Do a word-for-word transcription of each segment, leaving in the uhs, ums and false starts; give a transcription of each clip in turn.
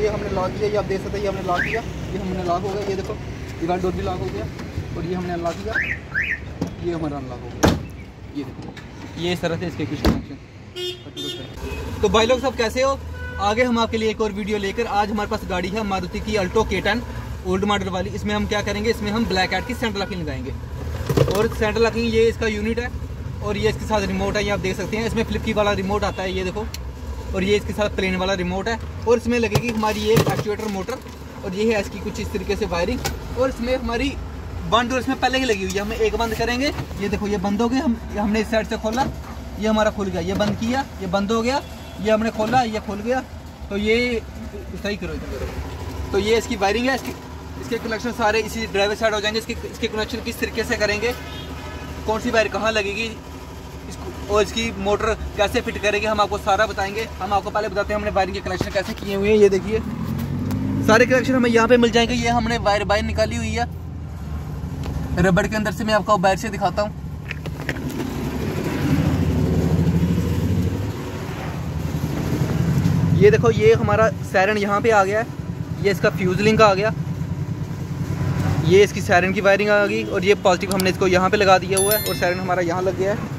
ये हमने लॉक किया, ये आप देख सकते हैं, ये हमने लॉक किया, ये हमने लॉक हो गया, ये देखो इवेंट डोर भी लॉक हो गया, और ये हमने अनलॉक किया, ये हमारा अनलॉक हो गया। ये देखो, ये इस तरह से इसके कुछ कनेक्शन। तो भाई लोग सब कैसे हो? आगे हम आपके लिए एक और वीडियो लेकर, आज हमारे पास गाड़ी है मारुति की अल्टो के टेन ओल्ड मॉडल वाली। इसमें हम क्या करेंगे, इसमें हम ब्लैक कैट की सेंटर लॉकिंग लगाएंगे, और सेंटर लॉकिंग ये इसका यूनिट है, और ये इसके साथ रिमोट है, ये आप देख सकते हैं। इसमें फ्लिप की वाला रिमोट आता है, ये देखो, और ये इसके साथ प्लेन वाला रिमोट है, और इसमें लगेगी हमारी एक एक्चुएटर मोटर, और ये है इसकी कुछ इस तरीके से वायरिंग, और इसमें हमारी बंद डोर इसमें पहले ही लगी हुई है। हम एक बंद करेंगे, ये देखो ये बंद हो गया, हम हमने इस साइड से खोला, ये हमारा खुल गया, ये बंद किया, ये बंद हो गया, ये हमने खोला, ये खुल गया। तो ये सही करो, तो ये इसकी वायरिंग है, इसकी इसके कनेक्शन सारे इसी ड्राइवर साइड हो जाएंगे। इसके इसके कनेक्शन किस तरीके से करेंगे, कौन सी वायर कहाँ लगेगी, इसको और इसकी मोटर कैसे फिट करेंगे, हम आपको सारा बताएंगे। हम आपको पहले बताते हैं हमने वायरिंग के कनेक्शन कैसे किए हुए हैं। ये देखिए सारे कनेक्शन हमें यहाँ पे मिल जाएंगे। ये हमने वायर बाहर निकाली हुई है रबड़ के अंदर से, मैं आपको बाहर से दिखाता हूँ। ये देखो, ये हमारा सायरन यहाँ पे आ गया है, ये इसका फ्यूज लिंक आ गया, ये इसकी सायरन की वायरिंग आ गई, और ये पॉजिटिव हमने इसको यहाँ पे लगा दिया हुआ है, और सायरन हमारा यहाँ लग गया है।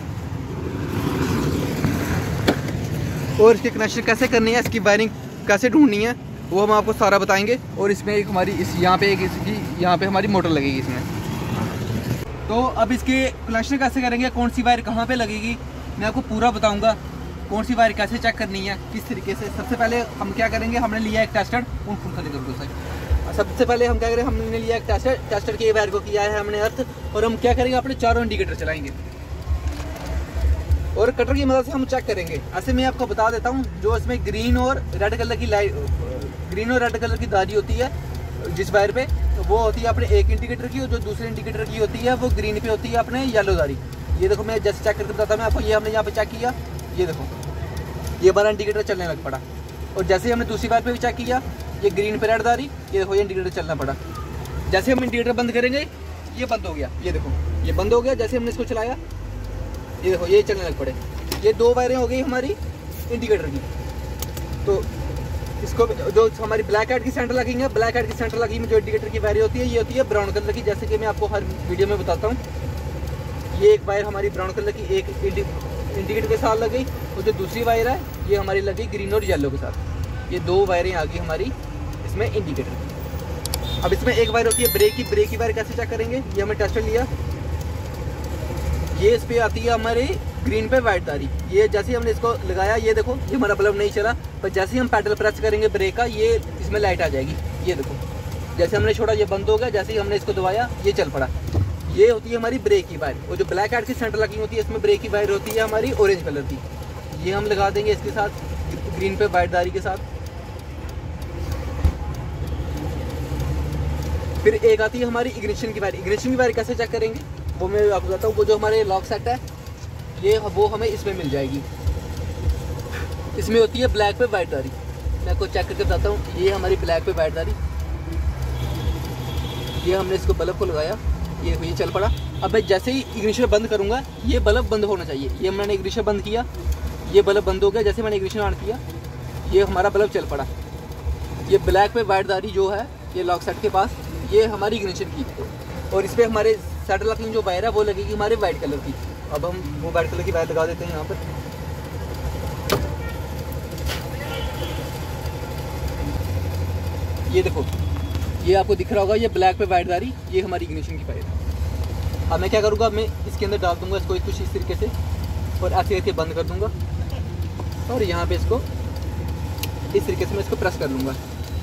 और इसके कनेक्शन कैसे करनी है, इसकी वायरिंग कैसे ढूंढनी है, वो हम आपको सारा बताएंगे। और इसमें एक हमारी इस यहाँ पे एक इसकी यहाँ पे हमारी मोटर लगेगी इसमें। तो अब इसके कनेक्शन कैसे करेंगे, कौन सी वायर कहाँ पे लगेगी, मैं आपको पूरा बताऊंगा। कौन सी वायर कैसे चेक करनी है, किस तरीके से। सबसे पहले हम क्या करेंगे, हमने लिया एक टेस्टर, उन फुल खरीद दो सही। सबसे पहले हम क्या करें, हमने लिया एक टेस्टर, टेस्टर के वायर को किया है हमने अर्थ, और हम क्या करेंगे, अपने चारों इंडिकेटर चलाएंगे, और कटर की मदद से हम चेक करेंगे। ऐसे मैं आपको बता देता हूँ, जो इसमें ग्रीन और रेड कलर की लाइट, ग्रीन और रेड कलर की धारी होती है जिस वायर पे, वो होती है अपने एक इंडिकेटर की, और जो दूसरे इंडिकेटर की होती है वो ग्रीन पे होती है अपने येलो धारी। ये देखो, मैं जैसे चेक करके बताता हूँ मैं आपको, ये हमने यहाँ पे चेक किया, ये देखो ये हमारा इंडिकेटर चलने लग पड़ा। और जैसे हमने दूसरी वायर पे भी चेक किया, ये ग्रीन पे रेड धारी, ये देखो ये इंडिकेटर चलना पड़ा। जैसे हम इंडिकेटर बंद करेंगे, ये बंद हो गया, ये देखो ये बंद हो गया। जैसे हमने इसको चलाया, ये देखो ये चलने लग पड़े। ये दो वायरें हो गई हमारी इंडिकेटर की। तो इसको जो हमारी ब्लैक कैट की सेंटर लगी है, ब्लैक कैट की सेंटर लगी में जो इंडिकेटर की वायर होती है, ये होती है ब्राउन कलर की, जैसे कि मैं आपको हर वीडियो में बताता हूँ। ये एक वायर हमारी ब्राउन कलर की एक इंडिकेटर के साथ लग गई, और जो दूसरी वायर है ये हमारी लगी ग्रीन और येलो के साथ। ये दो वायरें आ गई हमारी इसमें इंडिकेटर की। अब इसमें एक वायर होती है ब्रेक की, ब्रेक की वायर कैसे चेक करेंगे, ये हमने टेस्टर लिया, ये इस पे आती है हमारी ग्रीन पे वाइट तारी। ये जैसे ही हमने इसको लगाया, ये देखो ये हमारा बल्ब नहीं चला, पर जैसे ही हम पैडल प्रेस करेंगे ब्रेक का, ये इसमें लाइट आ जाएगी। ये देखो जैसे हमने छोड़ा ये बंद हो गया, जैसे ही हमने इसको दबाया ये चल पड़ा। ये होती है हमारी ब्रेक की वायर। और जो ब्लैक कैट की सेंटर लगी होती है, इसमें ब्रेक की वायर होती है हमारी ऑरेंज कलर की, ये हम लगा देंगे इसके साथ ग्रीन पे वाइट दारी के साथ। फिर एक आती है हमारी इग्निशन की वायर। इग्निशन की वायर कैसे चेक करेंगे वो मैं आपको बताता हूँ। वो जो हमारे लॉक सेट है, ये वो हमें इसमें मिल जाएगी। इसमें होती है ब्लैक पे वाइट दारी। मैं आपको चेक करके बताता हूँ। ये हमारी ब्लैक पे वाइट दारी, ये हमने इसको बल्ब को लगाया, ये ये चल पड़ा। अब मैं जैसे ही इग्निशन बंद करूँगा, ये बल्ब बंद होना चाहिए। ये मैंने इग्निशन बंद किया, ये बल्ब बंद हो गया। जैसे मैंने इग्निशन ऑन किया, ये हमारा बल्ब चल पड़ा। ये ब्लैक पे वाइट दारी जो है, ये लॉक सेट के पास, ये हमारी इग्निशन की। और इस पर हमारे सेट लॉकिंग जो वायर है वो लगेगी हमारे वाइट कलर की। अब हम वो वाइट कलर की वायर लगा देते हैं यहाँ पर। ये देखो, ये आपको दिख रहा होगा, ये ब्लैक पे वाइट दारी, ये हमारी इग्निशन की वायर है। अब मैं क्या करूँगा, मैं इसके अंदर डाल दूंगा इसको कुछ इस तरीके से, और ऐसे करके बंद कर दूंगा। और यहाँ पे इसको इस तरीके से मैं इसको प्रेस कर लूँगा।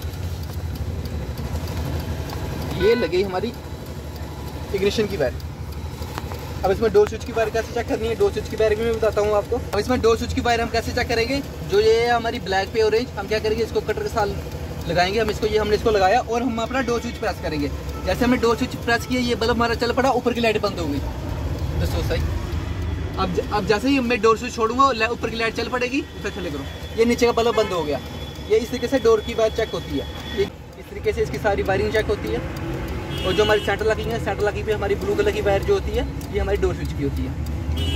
ये लगी हमारी इग्निशन की वायर। अब इसमें डोर स्विच की वायर कैसे चेक करनी है, डोर स्विच की वायर भी मैं बताता हूँ आपको। अब इसमें डोर स्विच की वायर हम कैसे चेक करेंगे, जो ये है हमारी ब्लैक पे ऑरेंज, हम क्या करेंगे, इसको कटर के साथ लगाएंगे। हम इसको, ये हमने इसको लगाया और हम अपना डोर स्विच प्रेस करेंगे। जैसे हमने डोर स्विच प्रेस किया, ये बल्ब हमारा चल पड़ा, ऊपर की लाइट बंद हो गई। दोस्तों सही। अब अब जैसे ही मैं डोर स्विच छोड़ूंगा, ऊपर की लाइट चल पड़ेगी, फिर चले करो, ये नीचे का बल्ब बंद हो गया। ये इस तरीके से डोर की वायर चेक होती है। ये इस तरीके से इसकी सारी वायरिंग चेक होती है। और जो हमारी सेंटर लॉकिंग है, सेंटर लॉकिंग पे हमारी ब्लू कलर की वायर जो होती है, ये हमारी डोर स्विच की होती है।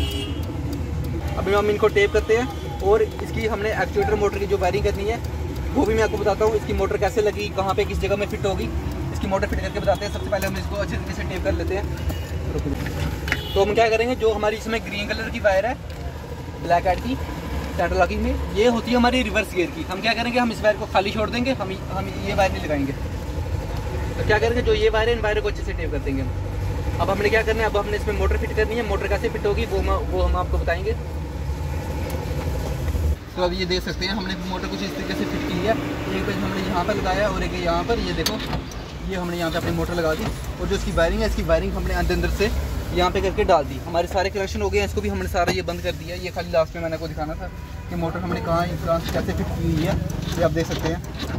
अभी हम इनको टेप करते हैं और इसकी हमने एक्चुएटर मोटर की जो वायरिंग करनी है वो भी मैं आपको बताता हूँ। इसकी मोटर कैसे लगी, कहाँ पे किस जगह में फिट होगी, इसकी मोटर फिट करके बताते हैं। सबसे पहले हम इसको अच्छे तरीके से टेप कर लेते हैं। तो हम क्या करेंगे, जो हमारी इसमें ग्रीन कलर की वायर है ब्लैक एड की सेंटर लॉकिंग में, ये होती है हमारी रिवर्स गियर की। हम क्या करेंगे, हम इस वायर को खाली छोड़ देंगे, हम हम ये वायर नहीं लगाएंगे। तो क्या करेंगे, जो ये वायर है इन वायरों को अच्छे से टेप कर देंगे हम। अब हमने क्या करना है, अब हमने इसमें मोटर फिट करनी है। मोटर कैसे फिट होगी वो हम वो हम आपको बताएंगे। तो अब ये देख सकते हैं हमने मोटर कुछ इस तरीके से फिट की है। एक पेज हमने यहाँ पर लगाया और एक यहाँ पर, ये देखो ये हमने यहाँ पे अपनी मोटर लगा दी। और जो इसकी वायरिंग है, इसकी वायरिंग हमने अंदर अंदर से यहाँ पे करके डाल दी। हमारे सारे कनेक्शन हो गए हैं, इसको भी हमने सारा ये बंद कर दिया। ये खाली लास्ट में मैंने आपको दिखाना था कि मोटर हमने कहाँ इंफ्रांस कैसे फिट की हुई है, ये आप देख सकते हैं।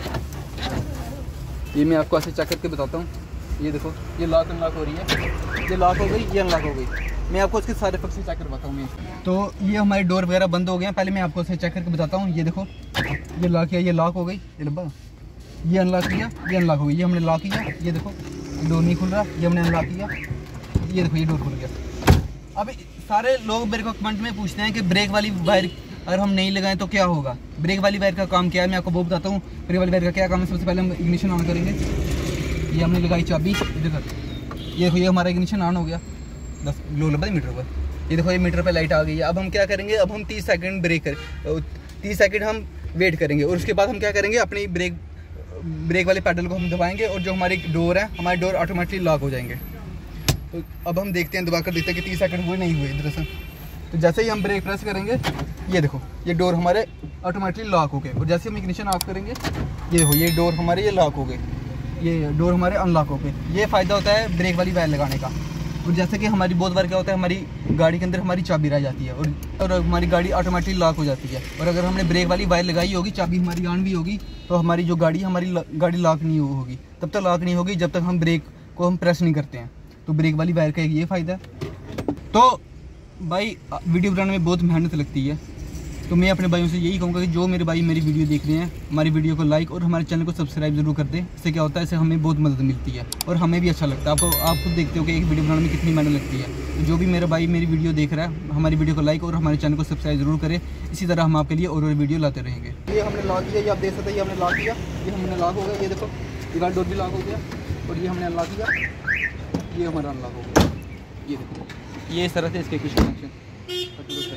ये मैं आपको ऐसे चेक करके बताता हूँ। ये देखो ये लॉक अनलॉक हो रही है, ये लॉक हो गई, ये अनलॉक हो गई। मैं आपको इसके सारे फंक्शन चेक करवाता हूँ। मैं तो ये हमारे डोर वगैरह बंद हो गए हैं। पहले मैं आपको इसे चेक करके बताता हूँ। ये देखो ये लॉक किया, ये लॉक हो गई, ये डब्बा, ये अनलॉक किया, ये अनलॉक हो गई। ये हमने लॉक किया, ये देखो डोर नहीं खुल रहा, ये हमने अनलॉक किया, ये देखो ये डोर खुल गया। अब सारे लोग मेरे को कमेंट में पूछते हैं कि ब्रेक वाली वायर अगर हम नहीं लगाएं तो क्या होगा। ब्रेक वाली वायर का काम क्या है, मैं आपको वो बताता हूँ। ब्रेक वाली वायर का क्या काम है। सबसे पहले हम इग्निशन ऑन करेंगे। ये हमने लगाई चाबी, इधर ये देखो ये हमारा इग्निशन ऑन हो गया दस लो लगा मीटर पर। ये देखो ये मीटर पर लाइट आ गई है। अब हम क्या करेंगे, अब हम तीस सेकंड ब्रेक कर तीस सेकंड हम वेट करेंगे और उसके बाद हम क्या करेंगे, अपनी ब्रेक ब्रेक वाले पैडल को हम दबाएंगे और जो हमारी डोर है, हमारे डोर ऑटोमेटिकली लॉक हो जाएंगे। तो अब हम देखते हैं, दबा कर देखते हैं कि तीस सेकंड हुए नहीं हुए इधर से। तो जैसे ही हम ब्रेक प्रेस करेंगे, ये देखो ये डोर हमारे ऑटोमेटिकली लॉक हो गए। और जैसे हम इग्निशन ऑफ करेंगे, ये देखो ये डोर हमारे ये लॉक हो गए, ये डोर हमारे अनलॉक हो गए। ये फ़ायदा होता है ब्रेक वाली वायर लगाने का। और जैसे कि हमारी बहुत बार क्या होता है, हमारी गाड़ी के अंदर हमारी चाबी रह जाती है और, और हमारी गाड़ी ऑटोमेटिकली लॉक हो जाती है। और अगर हमने ब्रेक वाली वायर लगाई होगी, चाबी हमारी ऑन भी होगी, तो हमारी जो गाड़ी हमारी गाड़ी लॉक नहीं होगी। तब तक लॉक नहीं होगी जब तक हम ब्रेक को हम प्रेस नहीं करते हैं। तो ब्रेक वाली वायर का एक ये फ़ायदा है। तो भाई वीडियो बनाने में बहुत मेहनत लगती है, तो मैं अपने भाइयों से यही कहूँगा कि जो मेरे भाई मेरी वीडियो देख रहे हैं, हमारी वीडियो को लाइक और हमारे चैनल को सब्सक्राइब जरूर कर दें। इससे क्या होता है, इससे हमें बहुत मदद मिलती है और हमें भी अच्छा लगता है। आपको आप खुद देखते हो कि एक वीडियो बनाने में कितनी मेहनत लगती है। तो जो भी मेरा भाई मेरी वीडियो देख रहा है, हमारी वीडियो को लाइक और हमारे चैनल को सब्सक्राइब जरूर करें। इसी तरह हम आपके लिए और और वीडियो लाते रहेंगे। ये हमने लॉक किया, ये आप देख सकते हैं, ये हमने लॉक किया, ये हमने लॉक हो गया। ये देखो ये डोर भी लॉक हो गया और ये हमने अनलॉक किया, ये हमारा अनलॉक हो गया। ये देखो ये इस तरह से इसके कुछ कनेक्शन